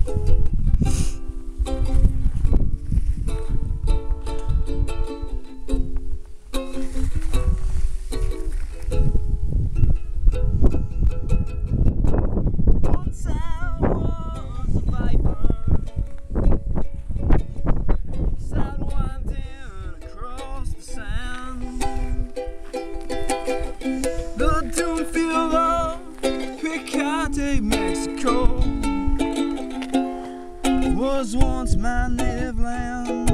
Mexico was once my native land,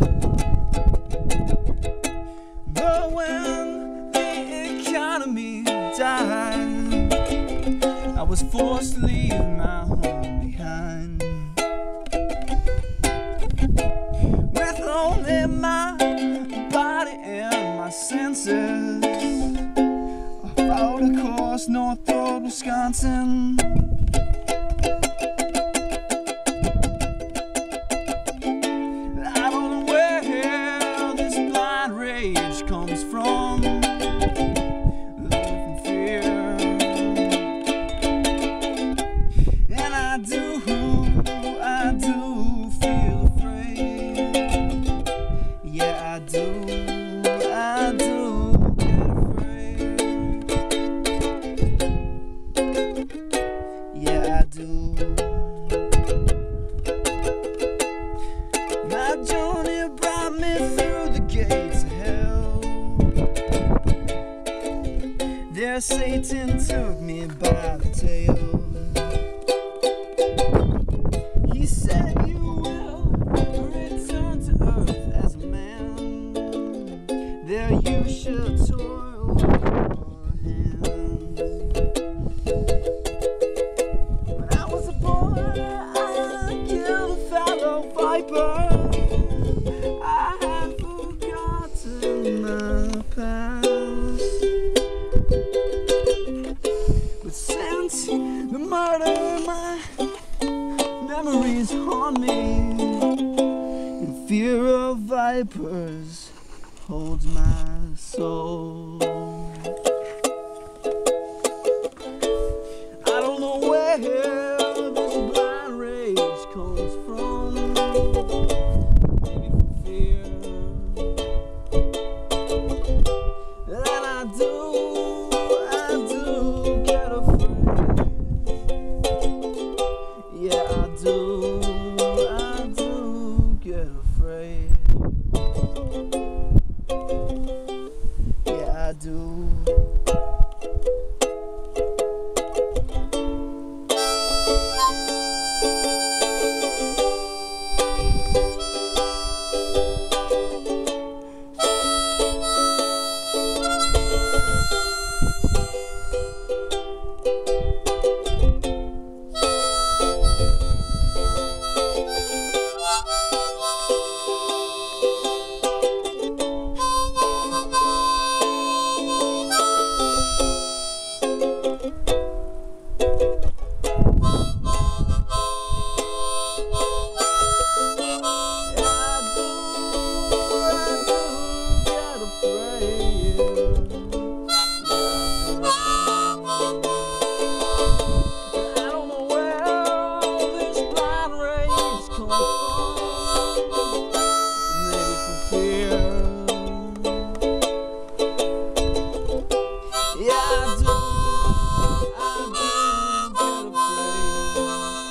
but when the economy died, I was forced to leave my home behind, with only my body and my senses. I followed a course north toward Wisconsin. I don't know where this blind rage comes from, living from fear, and I do feel afraid. Yeah, I do get afraid. Yeah, I do. My journey brought me through the gates of hell. There Satan took me by the tail. He said, you will return to earth as a man. There you should toil with your hands. When I was a boy, I killed a fellow viper. I had forgotten my past, but since the murder, my memories haunt me, and fear of vipers holds my soul. I don't know where this blind rage comes from, maybe from fear, and I do get afraid. Yeah, I do get afraid. Yeah, I do.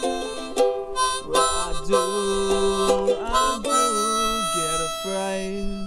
I do get afraid.